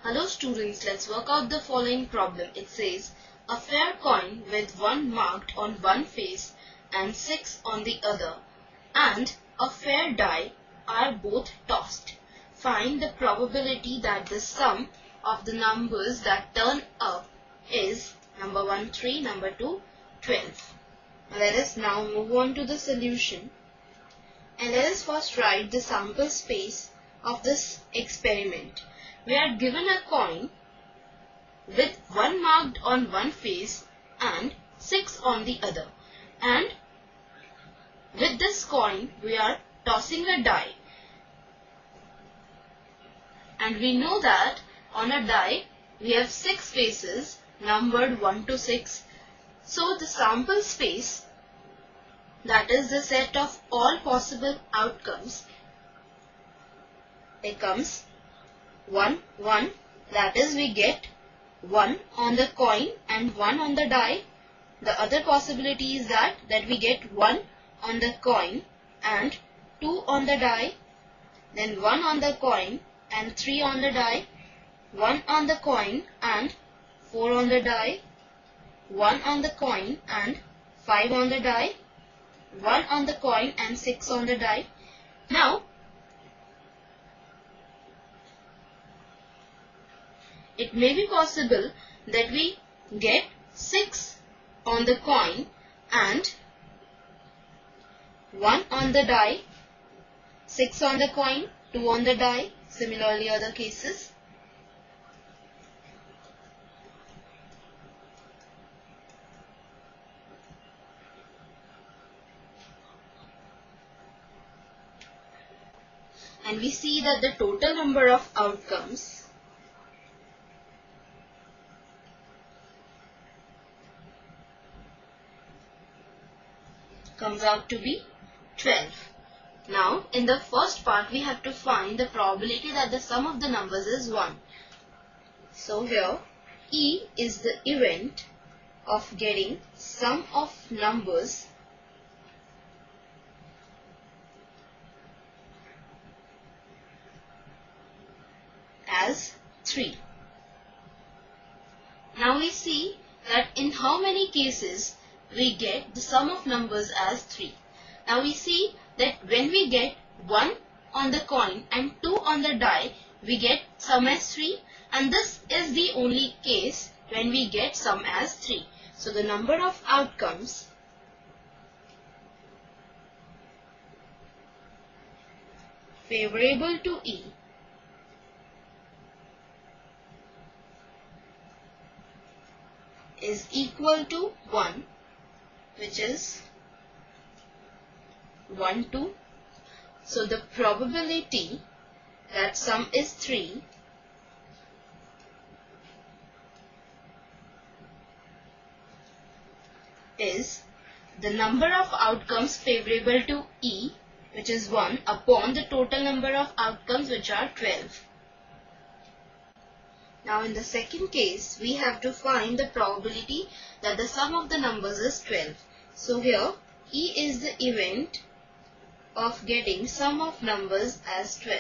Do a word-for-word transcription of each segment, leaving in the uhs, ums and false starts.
Hello students, let's work out the following problem. It says, a fair coin with one marked on one face and six on the other and a fair die are both tossed. Find the probability that the sum of the numbers that turn up is number one, three, number two, twelve. Let us now move on to the solution. And let us first write the sample space of this experiment. We are given a coin with one marked on one face and six on the other. And with this coin, we are tossing a die. And we know that on a die, we have six faces numbered one to six. So the sample space, that is the set of all possible outcomes, becomes one, one, that is we get one on the coin and one on the die. The other possibility is that, that we get one on the coin and two on the die, then one on the coin and three on the die, one on the coin and four on the die, one on the coin and five on the die, one on the coin and six on the die. Now, it may be possible that we get six on the coin and one on the die, six on the coin, two on the die, similarly other cases. And we see that the total number of outcomes comes out to be twelve. Now, in the first part, we have to find the probability that the sum of the numbers is one. So here, E is the event of getting sum of numbers as three. Now we see that in how many cases we get the sum of numbers as three. Now we see that when we get one on the coin and two on the die, we get sum as three, and this is the only case when we get sum as three. So the number of outcomes favorable to E is equal to one, which is one, two. So the probability that sum is three is the number of outcomes favorable to E, which is one, upon the total number of outcomes, which are twelve. Now in the second case, we have to find the probability that the sum of the numbers is twelve. So here, E is the event of getting sum of numbers as twelve.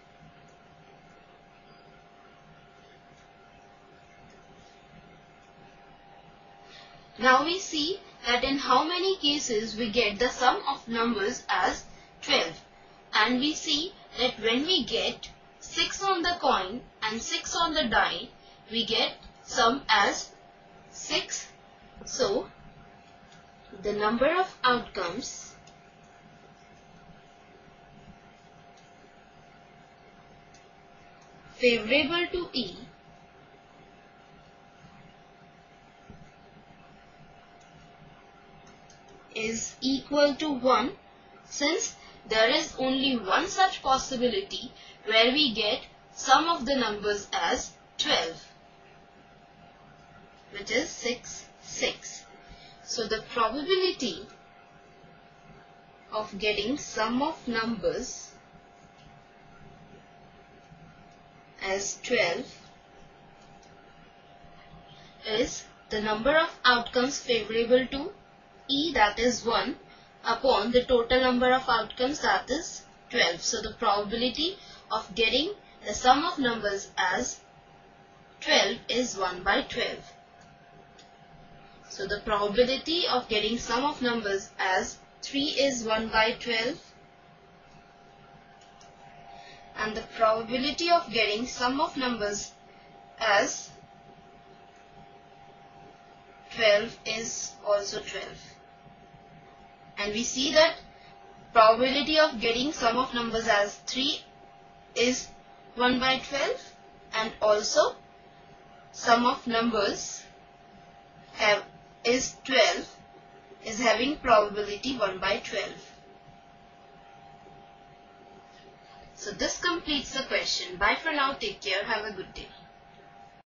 Now we see that in how many cases we get the sum of numbers as twelve. And we see that when we get six on the coin and six on the die, we get sum as six. So, the number of outcomes favorable to E is equal to one, since there is only one such possibility where we get sum of the numbers as twelve, which is six, six. So the probability of getting sum of numbers as twelve is the number of outcomes favorable to E, that is one, upon the total number of outcomes, that is twelve. So the probability of getting the sum of numbers as twelve is one by twelve. So the probability of getting sum of numbers as three is one by twelve, and the probability of getting sum of numbers as twelve is also twelve. And we see that probability of getting sum of numbers as three is one by twelve, and also sum of numbers have is twelve is having probability one by twelve. So this completes the question. Bye for now. Take care. Have a good day.